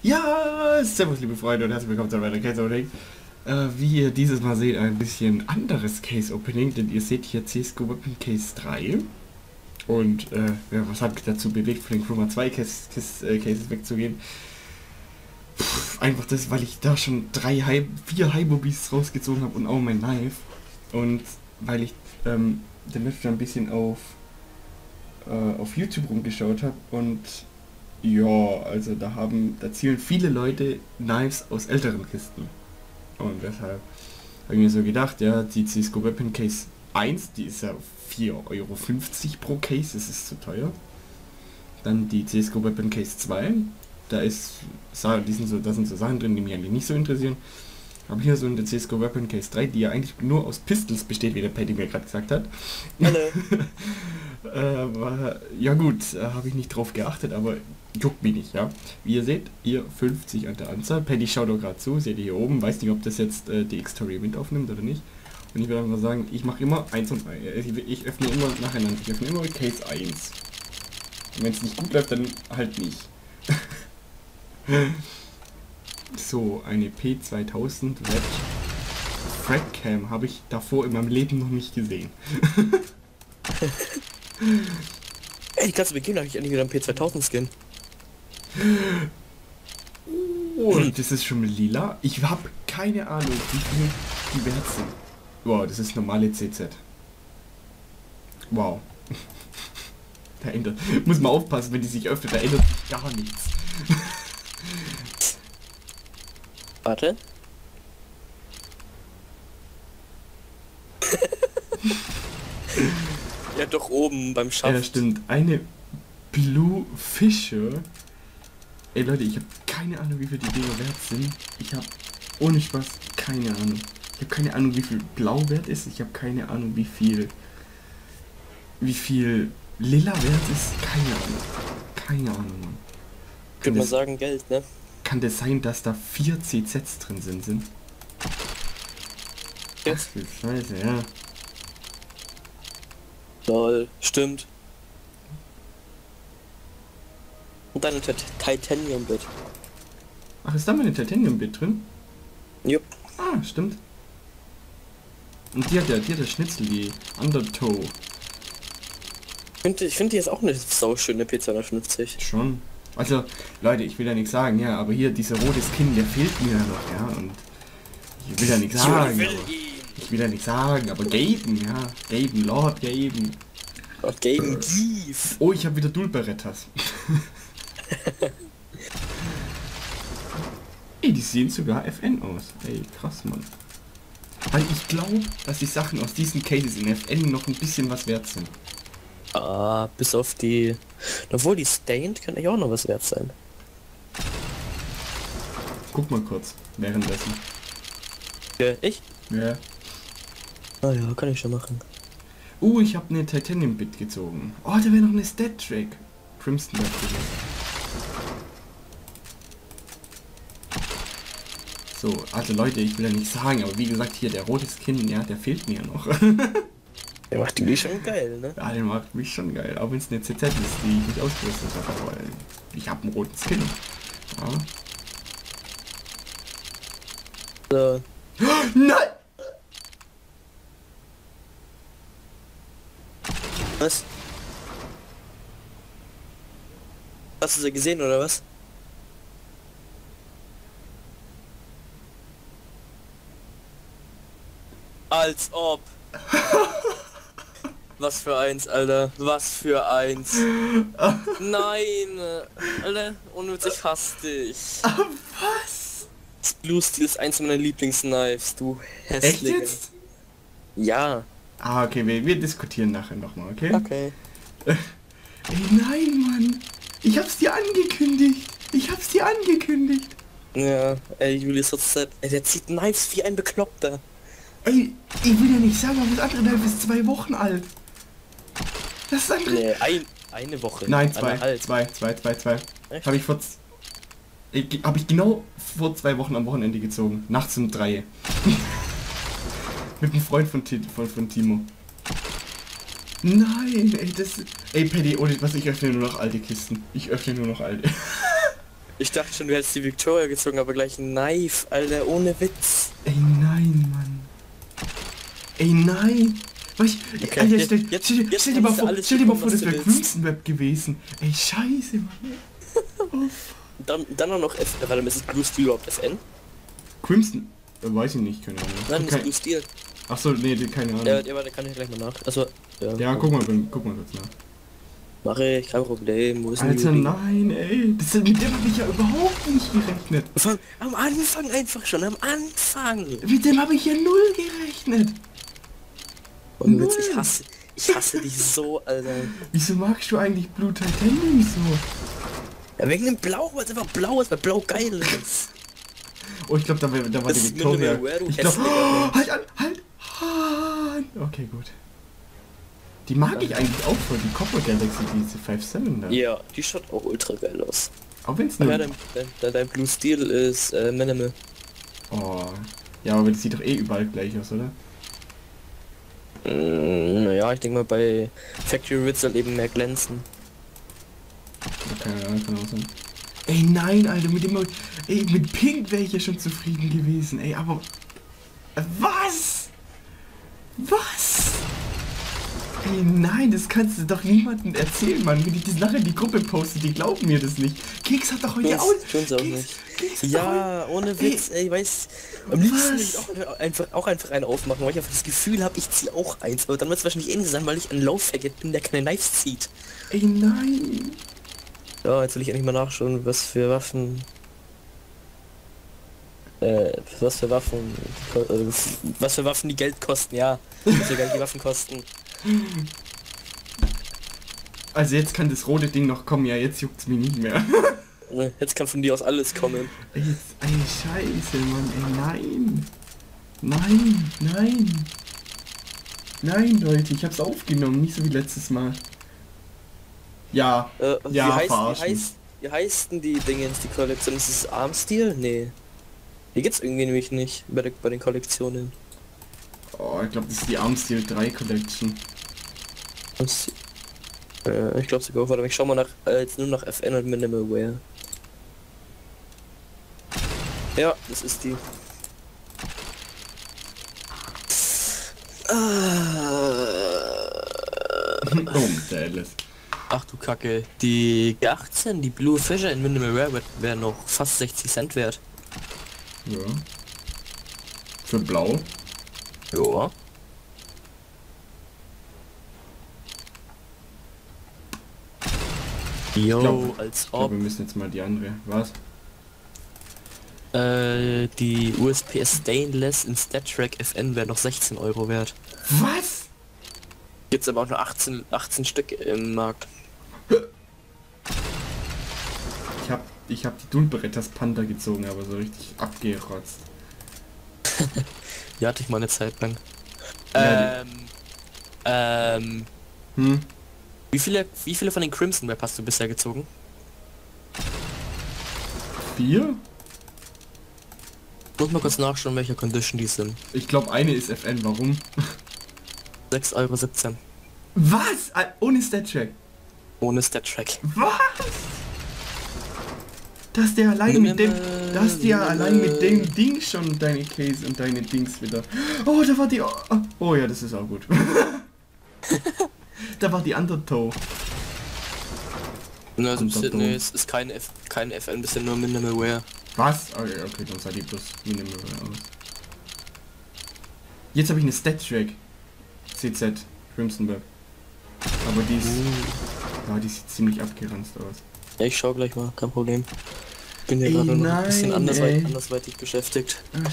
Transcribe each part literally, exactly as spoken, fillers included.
Ja, servus liebe Freunde und herzlich willkommen zu einem weiteren Case Opening. Äh, wie ihr dieses Mal seht, ein bisschen anderes Case Opening, denn ihr seht hier C S G O Weapon Case drei. Und äh, ja, was hat mich dazu bewegt, von den Chroma zwei Case, Case, äh, Cases wegzugehen? Pff, einfach das, weil ich da schon drei, High, vier High-Mobis rausgezogen habe und auch mein Knife. Und weil ich ähm, den letzten ein bisschen auf, äh, auf YouTube rumgeschaut habe und ja, also da haben, da zielen viele Leute Knives aus älteren Kisten. Und deshalb habe ich mir so gedacht, ja, die C S G O Weapon Case eins, die ist ja vier Euro fünfzig pro Case, das ist zu teuer. Dann die C S G O Weapon Case zwei, da ist, die sind so, da sind so Sachen drin, die mich eigentlich nicht so interessieren. Aber hier so in der C S G O Weapon Case drei, die ja eigentlich nur aus Pistols besteht, wie der Paddy mir gerade gesagt hat. Hallo. äh, war, ja gut, äh, habe ich nicht drauf geachtet, aber juckt mich nicht, ja. Wie ihr seht, ihr fünfzig an der Anzahl. Paddy schaut auch gerade zu, seht ihr hier oben, weiß nicht, ob das jetzt äh, die X-Story mit aufnimmt oder nicht. Und ich würde einfach sagen, ich mache immer eins und eins. Ich, ich öffne immer nacheinander. Ich öffne immer Case eins. Und wenn es nicht gut läuft, dann halt nicht. So, eine P zweitausend Red Fragcam habe ich davor in meinem Leben noch nicht gesehen. Ey, ganz zu Beginn habe ich endlich wieder einen P zweitausend Skin. Oh, das ist schon mit lila. Ich habe keine Ahnung, wie viel die wert sind. Wow, das ist normale C Z. Wow. Da ändert. Muss man aufpassen, wenn die sich öffnet, da ändert sich gar nichts. Warte. Ja, doch oben beim Schaft. Ja, stimmt. Eine Blue Fisher. Ey Leute, ich habe keine Ahnung, wie viel die Dinger wert sind. Ich habe ohne Spaß keine Ahnung. Ich habe keine Ahnung, wie viel Blau wert ist. Ich habe keine Ahnung, wie viel wie viel Lila wert ist. Keine Ahnung. Keine Ahnung, Mann. Ich würde mal sagen, Geld, ne? Kann das sein, dass da vier C Zs drin sind? sind? Ja. Ach, viel Scheiße, ja. Lol, stimmt. Und dann ein Titanium-Bit. Ach, ist da mal ein Titanium-Bit drin? Jupp. Ah, stimmt. Und die hat ja, die hat der Schnitzel, die Undertow. Ich finde, ich find, die ist auch eine sauschöne P zweihundertfünfzig. Schon. Also, Leute, ich will ja nichts sagen, ja, aber hier dieser rote Skin, der fehlt mir ja noch, ja, und ich will ja nichts sagen, will aber, ich will ja nichts sagen, aber Gaben, ja, Gaben, Lord Gaben. Lord Gaben, Gief. Oh, ich habe wieder Dulberettas. Ey, die sehen sogar F N aus, ey, krass, Mann. Weil ich glaube, dass die Sachen aus diesen Cases in F N noch ein bisschen was wert sind. Ah, bis auf die... Obwohl, die Stained kann ja auch noch was wert sein. Guck mal kurz, währenddessen. Ja, ich? Ja. Ah ja, kann ich schon machen. Uh, ich habe eine Titanium-Bit gezogen. Oh, da wäre noch eine Stat-Track. Crimson Web gewesen. So, also Leute, ich will ja nicht sagen, aber wie gesagt, hier der rote Skin, ja, der fehlt mir noch. Der macht die schon geil, ne? Ja, der macht mich schon geil, auch wenn es eine C Z ist, die ich nicht ausgerüstet habe, aber ich habe einen roten Skin. Ja. So. Nein! Was? Hast du sie gesehen, oder was? Als ob. Was für eins, Alter. Was für eins. Nein. Alter, unnütz, ich hasse dich. Was? Das Blue Steel ist eins meiner Lieblingsknives, du Echt hässliche. jetzt? Ja. Ah, okay, wir, wir diskutieren nachher nochmal, okay? Okay. Ey, nein, Mann. Ich hab's dir angekündigt. Ich hab's dir angekündigt. Ja, ey, Julius hat Zeit. Ey, der zieht Knives wie ein Bekloppter. Ey, ich will ja nicht sagen, aber das andere Knife ist zwei Wochen alt. Das andere... Nee, ein, eine Woche. Nein, zwei, Eineinhalb. zwei, zwei, zwei, zwei. Echt? Habe ich vor... z- Ich, hab ich genau vor zwei Wochen am Wochenende gezogen. Nachts um drei. Mit einem Freund von, Ti- von, von Timo. Nein, ey, das... Ey, Paddy, ohne was, ich öffne nur noch alte Kisten. Ich öffne nur noch alte. Ich dachte schon, du hättest die Victoria gezogen, aber gleich ein Knife, Alter, ohne Witz. Ey, nein, Mann. Ey, nein. Was ich, Okay, Alter, jetzt- stell, jetzt- stell, jetzt stell dir mal kannst du vor, alles stell dir mal bekommen, vor, das was du wäre willst. Crimson Web gewesen. Ey, scheiße, Mann. Oh, fuck. Dann, dann auch noch F... Warte, ist es Blue Steel überhaupt F N? Crimson? Äh, weiß ich nicht, keine Ahnung. Nein, das ist Okay. Blue Steel. Achso, nee, die- keine Ahnung. Ja, der, der kann ich gleich mal nach. Also, ja. Ja, guck mal, guck mal kurz nach. Mache ich, kein Problem. Wo ist denn Alter, die- nein, ey. Das, mit dem habe ich ja überhaupt nicht gerechnet. Fang- Am Anfang einfach schon, am Anfang. Mit dem habe ich ja null gerechnet. Und Witz, ich Null. hasse, ich hasse dich so, Alter. Wieso magst du eigentlich Blue Titanium so? Ja, wegen dem Blau, weil es einfach blau ist, weil Blau geil ist. Oh, ich glaube, da, war- da war Das die ist Victoria. Minimal Wear, du Ich glaube, hässlicher oh, halt an, halt an. Okay, gut. Die mag ich eigentlich auch voll, die Copper Galaxy, diese fünf sieben da. Ja, die schaut auch ultra geil aus. Auch wenn es Ja, nur... dein, dein, dein, dein Blue Steel ist äh, Minimal. Oh. Ja, aber das sieht doch eh überall gleich aus, oder? Mm, naja, ich denke mal bei Factory Ritz soll eben mehr glänzen. Ja, keine Ahnung, kann auch sein. Ey, nein, Alter, mit dem... Ey, mit Pink wäre ich ja schon zufrieden gewesen, ey, aber... Was? Was? Ey, nein, das kannst du doch niemandem erzählen, Mann. Wenn ich das nachher in die Gruppe poste, die glauben mir das nicht. Keks hat doch heute auch... Tun's auch Keks, nicht. Keks hat Ja, ohne Witz, ey, weiß. Am liebsten würde ich Was? auch einfach, auch einfach eine aufmachen, weil ich einfach das Gefühl habe, ich ziehe auch eins. Aber dann wird es wahrscheinlich ähnlich sein, weil ich ein Low-Faggot bin, der keine Knives zieht. Ey, nein. Ja, jetzt will ich endlich mal nachschauen, was für Waffen. Äh, was für Waffen. Äh, was für Waffen die Geld kosten, ja. Was für Geld die Waffen kosten. Also jetzt kann das rote Ding noch kommen, ja, jetzt juckt's mich nicht mehr. Äh, Jetzt kann von dir aus alles kommen. Ey, jetzt, ey, scheiße, Mann, ey, nein. Nein, nein. Nein, Leute, ich hab's aufgenommen, nicht so wie letztes Mal. Ja, Äh, Ja, wie, heißt, wie, verarschen. heißt, wie heißt denn die Dingens, die Kollektion? Ist es Armstil? Nee. Die gibt's irgendwie nämlich nicht bei, der, bei den Kollektionen. oh, ich glaube, das ist die Armsteel drei Collection. Das, äh, ich glaube sogar, warte, ich schau mal nach, äh, jetzt nur nach F N und Minimal Wear. Ja, das ist die. Ah. Oh, der Alice. Ach du Kacke, die G achtzehn, die Blue Fisher in Minimal Wear wäre noch fast sechzig Cent wert. Ja. Für blau. Ja. Jo, glaub- als Ich glaube, ob wir müssen jetzt mal die andere. Was? äh, die U S P S Stainless in StatTrack F N wäre noch sechzehn Euro wert. Was? Gibt's aber auch nur achtzehn, achtzehn Stück im Markt. Ich hab, ich hab die Dulberettas Panda gezogen, aber so richtig abgerotzt. Die hatte ich mal eine Zeit lang. Ja, ähm, ähm, Hm? wie viele, wie viele von den Crimson Web hast du bisher gezogen? Vier? Muss mal kurz nachschauen, welche Condition die sind. Ich glaube, eine ist F N. Warum? sechs Euro siebzehn. Was? Ah, ohne Stat-Check. Ohne StatTrack. Was? Dass der allein mit dem... Dass der allein mit dem Ding schon deine Case und deine Dings wieder... Oh, da war die... Oh, oh ja, das ist auch gut. Da war die Undertow. Ne, also Underdog. bisher, nee, es ist kein, F, kein F N, bisher nur Minimal Wear. Was? Okay, okay, dann sah die bloß minimal aus. Jetzt habe ich eine Stat-Track. C Z. Crimson Web. Aber die ist... Ja, die sieht ziemlich abgeranzt aus. Ja, ich schau gleich mal, kein Problem. Bin ja Ey, gerade noch ein bisschen nein, andersweit, ey. andersweitig beschäftigt. Ach,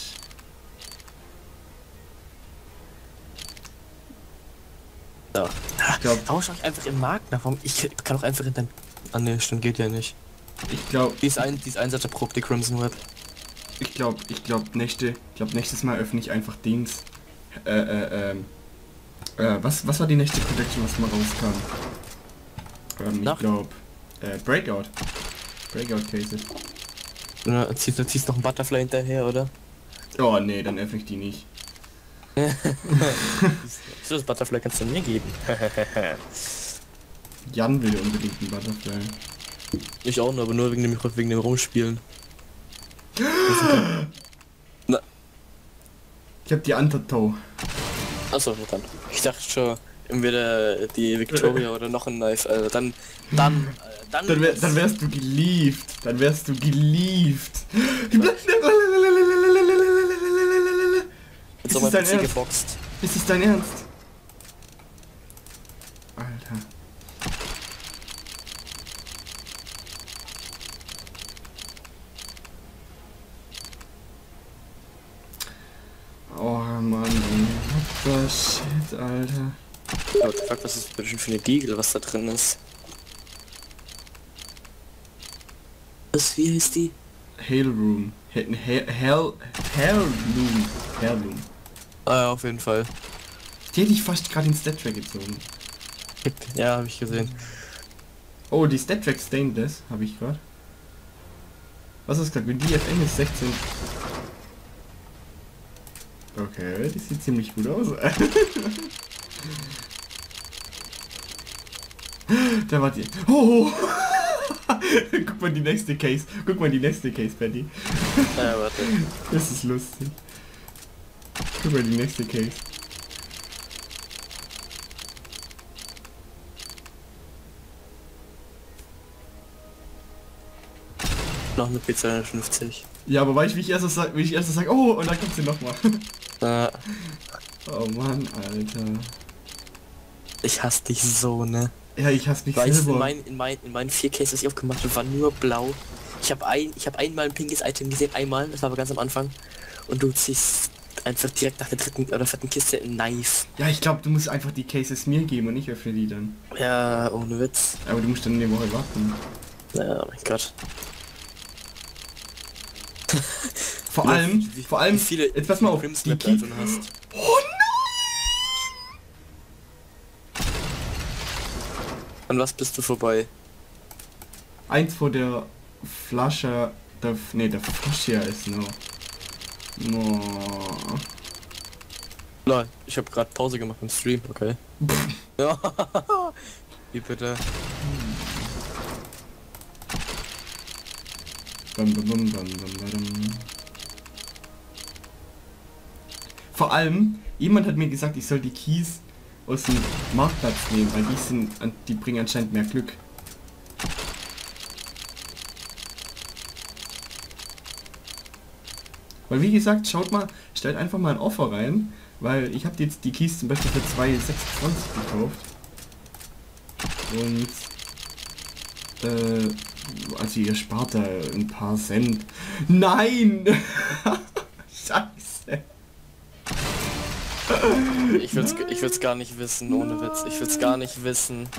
Ja. Ich glaube, Tausch euch einfach im Markt nach. Warum? Ich kann auch einfach in dein... Ah ne, stimmt, geht ja nicht. ich glaube, Die ist ein, die ist Einsatz der Probe, die Crimson Web. ich glaube, ich glaube, nächste, ich glaube, nächstes Mal öffne ich einfach Dings. Äh, äh, ähm. Äh, was, was war die nächste Collection, was mal rauskam? Ähm, ich Nach- glaube, äh, Breakout. Breakout Cases. Ja, dann ziehst, dann ziehst noch ein Butterfly hinterher, oder? Oh nee, dann öffne ich die nicht. So, das Butterfly kannst du mir geben. Jan will unbedingt einen Butterfly. Ich auch nur, aber nur wegen dem, wegen dem Rumspielen. Na. Ich hab die Undertow. Achso, dann. Ich dachte schon, entweder die Victoria oder noch ein Knife, also dann, dann, äh, dann, Dann, wär, dann wärst du geliebt. Dann wärst du geliebt. Jetzt Ist auf es mein dein P C Ernst? geboxt. Ist es dein Ernst? Alter. Oh Mann, what the shit, Alter. Aber fuck, was ist bitte schon für eine Diegel, was da drin ist? Was, wie heißt die? Hailroom. Hell, Hell, Hairloom. Hairloom. Ah ja, auf jeden Fall. Die hätte ich fast gerade in Stat-Track gezogen. Ja, habe ich gesehen. Oh, die Stat-Track Stainless habe ich gerade. Was ist gerade? Die F N ist sechzehn. Okay, die sieht ziemlich gut aus. Da war die. Oh! Guck mal die nächste Case. Guck mal die nächste Case, Patty. Ja, warte. Das ist lustig. Guck mal die nächste Case. Noch eine P zweihundertfünfzig. Ja, aber weißt du, wie ich erstes sag, wie ich erstes sag, oh, und dann kommt sie nochmal. Äh, Oh Mann, Alter. ich hasse dich so, ne? Ja, ich hasse mich Weißt du, in, selber. mein, in, mein, in meinen vier Cases, die ich aufgemacht habe, war nur blau. Ich habe ein, ich habe einmal ein pinkes Item gesehen, einmal, das war aber ganz am Anfang. Und du ziehst einfach direkt nach der dritten oder vierten Kiste ein Knife. Ja, ich glaube, du musst einfach die Cases mir geben und ich öffne die dann. Ja, ohne Witz. Aber du musst dann eine Woche warten. Ja, mein Gott. Vor Wie- allem, wie- vor allem, wie viele jetzt pass mal auf, Crimson die Lab Key... davon hast. Oh An was bist du vorbei? nein! Eins vor der Flasche, der, ne, der Flasche ist noch. Oh. Nein, ich habe gerade Pause gemacht im Stream, okay. Ja. Wie bitte? Bam, bam, bam, bam, bam, bam. Vor allem, jemand hat mir gesagt, ich soll die Keys aus dem Marktplatz nehmen, weil die sind, die bringen anscheinend mehr Glück. Weil wie gesagt, schaut mal, stellt einfach mal ein Offer rein, weil ich habe jetzt die Keys zum Beispiel für zwei Euro sechsundzwanzig gekauft. Und äh, also ihr spart da ein paar Cent. Nein! Scheiße. Ich will's, ich will's gar nicht wissen, ohne Witz. Ich will's gar nicht wissen.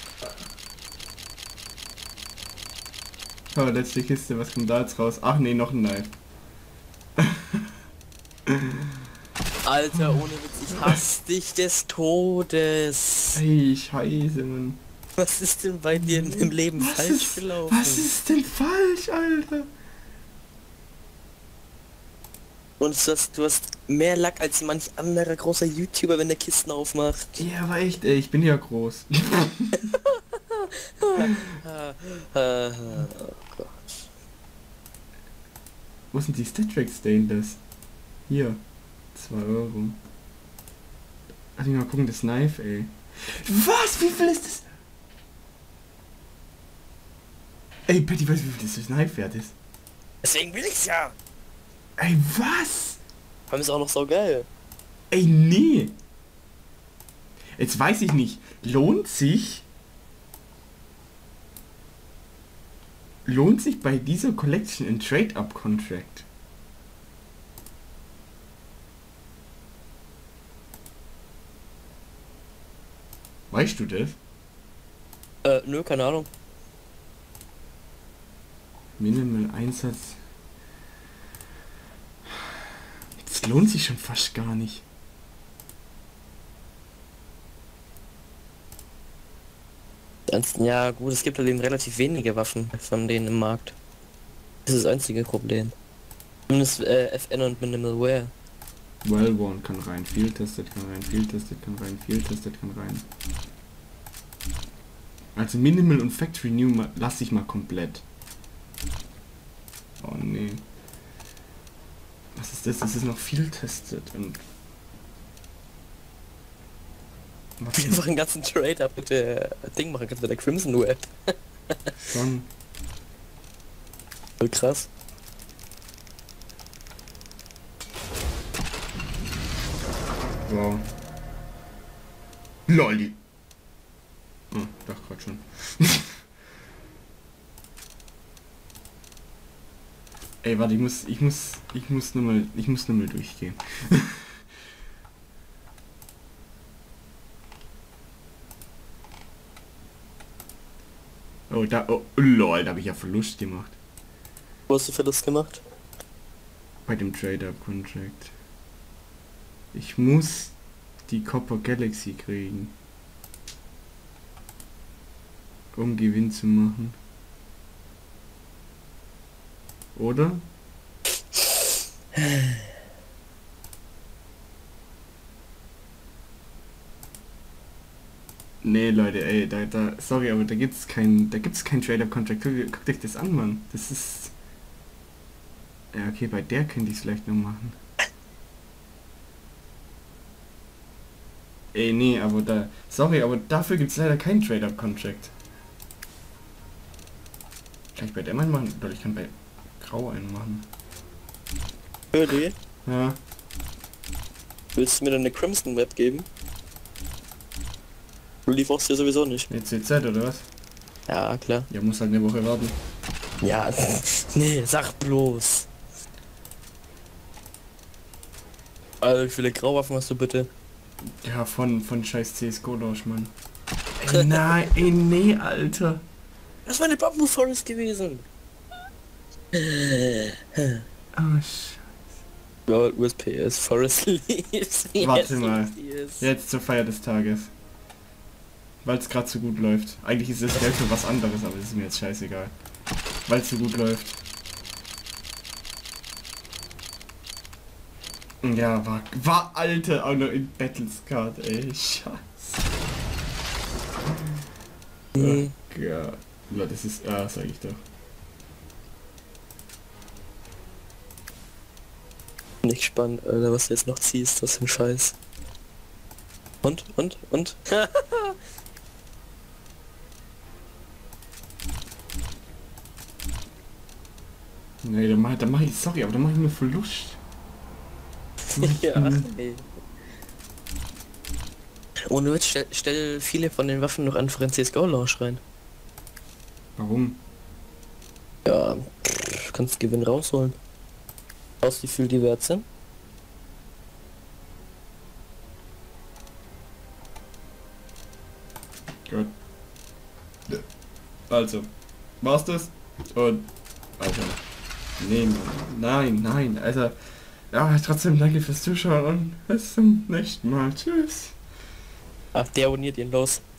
Oh, letzte Kiste, was kommt da jetzt raus? Ach nee, noch ein Knife. Alter, ohne Witz, ich hasse dich des Todes. Ey, scheiße, Mann. Was ist denn bei dir im Leben Was falsch ist, gelaufen? was ist denn falsch, Alter? Und du hast, du hast mehr Lack als manch anderer großer YouTuber, wenn der Kisten aufmacht. Ja, aber echt, ey, ich bin ja groß. Äh, oh Gott. Wo sind die Stat-Track Stainless? Hier. zwei Euro. Lass mich mal gucken, das Knife, ey. Was? Wie viel ist das? Ey, Patty, weißt du, wie viel das Knife wert ist? Deswegen will ich's ja. Ey, was? Haben ist auch noch so geil. Ey, nee. Jetzt weiß ich nicht. Lohnt sich... Lohnt sich bei dieser Collection ein Trade-Up-Contract? Weißt du das? Äh, nö, keine Ahnung. Minimal Einsatz. Das lohnt sich schon fast gar nicht. Ansonsten, ja gut, es gibt halt eben relativ wenige Waffen von denen im Markt. Das ist das einzige Problem. Zumindest äh, F N und Minimal Wear. Well Worn kann rein, Field Tested kann rein, Field Tested kann rein, Field Tested kann rein. Also Minimal und Factory New lasse ich mal komplett. Oh nee. Was ist das? Das ist noch viel testet und... Was Wir einfach einen ganzen Trade ab mit der Ding machen kannst mit der Crimson Web. schon? Voll krass. Wow. Lol. Oh, doch, grad schon. Ey, warte, ich muss, ich muss, ich muss nur mal, ich muss nur mal durchgehen. Oh, da, oh, lol, da habe ich ja Verlust gemacht. Wo hast du Verlust gemacht? Bei dem Trade-Up-Contract. Ich muss die Copper Galaxy kriegen. Um Gewinn zu machen. Oder? Nee, Leute, ey, da, da, sorry, aber da gibt's kein, da gibt's kein Trade-Up-Contract. Guckt guckt euch das an, Mann. Das ist... Ja, okay, bei der könnte ich es vielleicht noch machen. Ey, nee, aber da... Sorry, aber dafür gibt's leider kein Trade-Up-Contract. Kann ich bei der mal machen? Oder ich kann bei Grau einen machen. Hördi, Ja. willst du mir dann eine Crimson Web geben? Du lieferst dir sowieso nicht. Mit C Z oder was? Ja, klar. Ja, muss halt eine Woche warten. Ja, nee, sag bloß. Also, wie viele Grauwaffen hast du bitte? Ja, von, von scheiß C S G O-Lausch, Mann. Ey, nein, ey, nee, Alter. Das war eine Bamboo Forest gewesen. Oh, Sch... Ja, U S P S, Forest Leaves. Warte mal. Jetzt zur Feier des Tages. Weil es gerade so gut läuft. Eigentlich ist das Geld für was anderes, aber das ist mir jetzt scheißegal. Weil es so gut läuft. Ja, war, war Alter, auch noch in Battlescard, ey, scheiße. Mhm. Oh Gott. Ja, das ist, ah, sag ich doch. Nicht spannend, Alter, was du jetzt noch ziehst, was für ein Scheiß. Und, und, und? Nee, da mach, da mach ich, sorry, aber da mach ich nur Verlust. Ja, ey. Ohne Witz, stell, stell viele von den Waffen noch einfach in C S G O-Launch rein. Warum? Ja, pff, kannst Gewinn rausholen. Aus wie viel die wert sind? Gut. Also, war's das? Und, Alter. Nee, Mann. Nein, nein, Alter. Ja, trotzdem danke fürs Zuschauen und bis zum nächsten Mal. Tschüss. Ach, der abonniert ihn los.